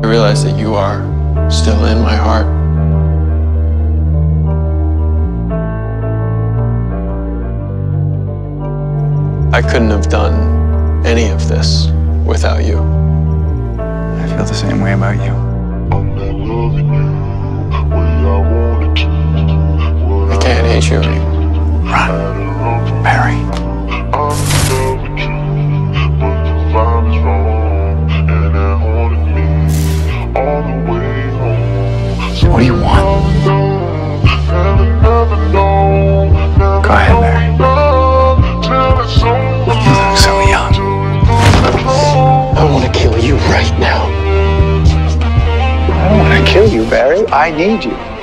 I realize that you are still in my heart. I couldn't have done any of this without you. I feel the same way about you. I can't hate you anymore. Run, Barry. What do you want? Go ahead, Barry. You look so young. I want to kill you right now. I don't want to kill you, Barry. I need you.